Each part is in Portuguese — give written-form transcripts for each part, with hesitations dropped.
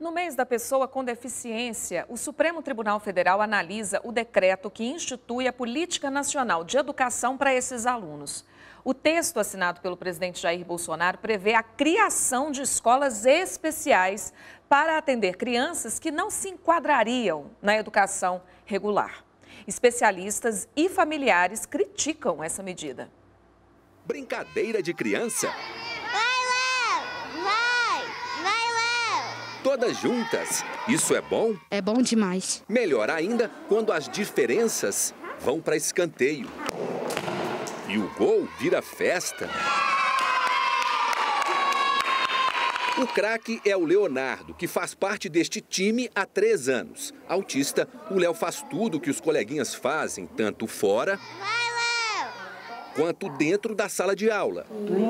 No mês da pessoa com deficiência, o Supremo Tribunal Federal analisa o decreto que institui a Política Nacional de Educação para esses alunos. O texto assinado pelo presidente Jair Bolsonaro prevê a criação de escolas especiais para atender crianças que não se enquadrariam na educação regular. Especialistas e familiares criticam essa medida. Brincadeira de criança? Todas juntas. Isso é bom? É bom demais. Melhor ainda quando as diferenças vão para escanteio. E o gol vira festa. O craque é o Leonardo, que faz parte deste time há 3 anos. Autista, o Léo faz tudo que os coleguinhas fazem, tanto fora quanto dentro da sala de aula.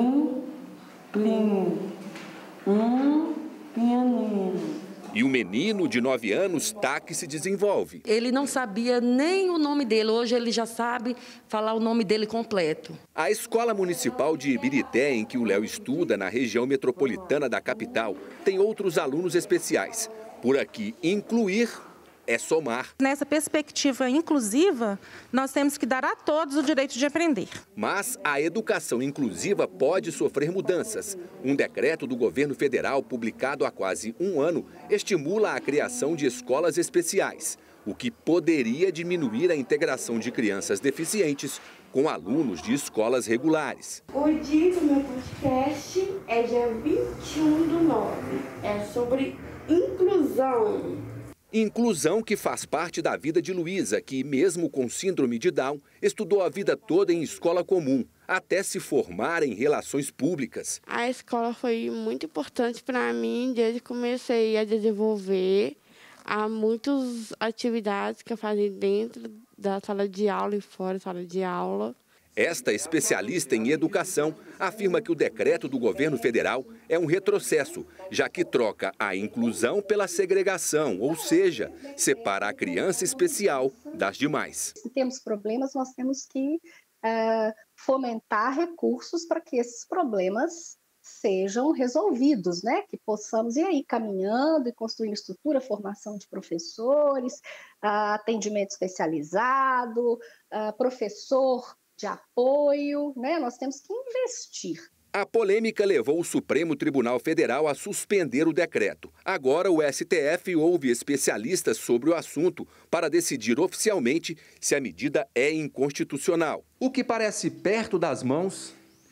E o menino de 9 anos tá que se desenvolve. Ele não sabia nem o nome dele, hoje ele já sabe falar o nome dele completo. A Escola Municipal de Ibirité, em que o Léo estuda, na região metropolitana da capital, tem outros alunos especiais. Por aqui, incluir é somar. Nessa perspectiva inclusiva, nós temos que dar a todos o direito de aprender. Mas a educação inclusiva pode sofrer mudanças. Um decreto do governo federal, publicado há quase 1 ano, estimula a criação de escolas especiais, o que poderia diminuir a integração de crianças deficientes com alunos de escolas regulares. O dia do meu podcast é dia 21/9. É sobre inclusão. Inclusão que faz parte da vida de Luísa, que, mesmo com síndrome de Down, estudou a vida toda em escola comum, até se formar em relações públicas. A escola foi muito importante para mim desde que comecei a desenvolver. Há muitas atividades que eu fazia dentro da sala de aula e fora da sala de aula. Esta especialista em educação afirma que o decreto do governo federal é um retrocesso, já que troca a inclusão pela segregação, ou seja, separa a criança especial das demais. Se temos problemas, nós temos que fomentar recursos para que esses problemas sejam resolvidos, né? Que possamos ir aí caminhando e construindo estrutura, formação de professores, atendimento especializado, professor de apoio, né? Nós temos que investir. A polêmica levou o Supremo Tribunal Federal a suspender o decreto. Agora o STF ouve especialistas sobre o assunto para decidir oficialmente se a medida é inconstitucional. O que parece perto das mãos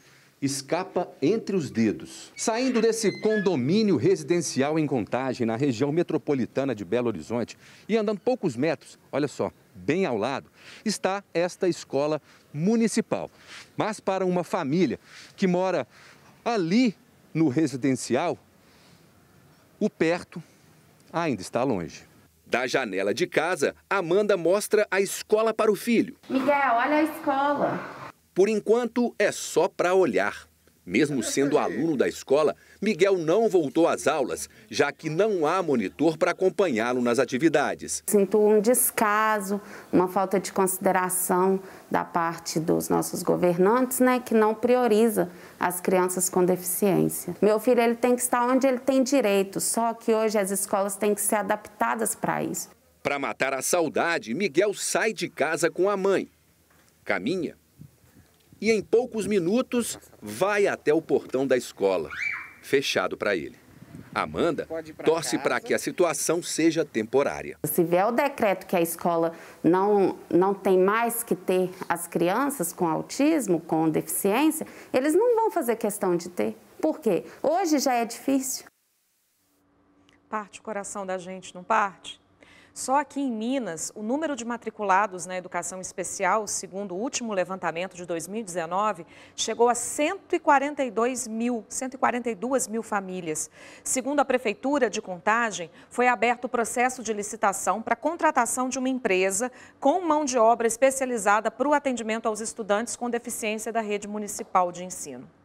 escapa entre os dedos. Saindo desse condomínio residencial em Contagem, na região metropolitana de Belo Horizonte, e andando poucos metros, olha só, bem ao lado, está esta escola municipal. Mas para uma família que mora ali no residencial, o perto ainda está longe. Da janela de casa, Amanda mostra a escola para o filho. Miguel, olha a escola. Por enquanto, é só para olhar. Mesmo sendo aluno da escola, Miguel não voltou às aulas, já que não há monitor para acompanhá-lo nas atividades. Sinto um descaso, uma falta de consideração da parte dos nossos governantes, né, que não prioriza as crianças com deficiência. Meu filho ele tem que estar onde ele tem direito, só que hoje as escolas têm que ser adaptadas para isso. Para matar a saudade, Miguel sai de casa com a mãe, caminha e em poucos minutos vai até o portão da escola, fechado para ele. Amanda torce para que a situação seja temporária. Se vier o decreto que a escola não tem mais que ter as crianças com autismo, com deficiência, eles não vão fazer questão de ter. Por quê? Hoje já é difícil. Parte o coração da gente, não parte? Só aqui em Minas, o número de matriculados na educação especial, segundo o último levantamento de 2019, chegou a 142 mil famílias. Segundo a Prefeitura de Contagem, foi aberto o processo de licitação para a contratação de uma empresa com mão de obra especializada para o atendimento aos estudantes com deficiência da rede municipal de ensino.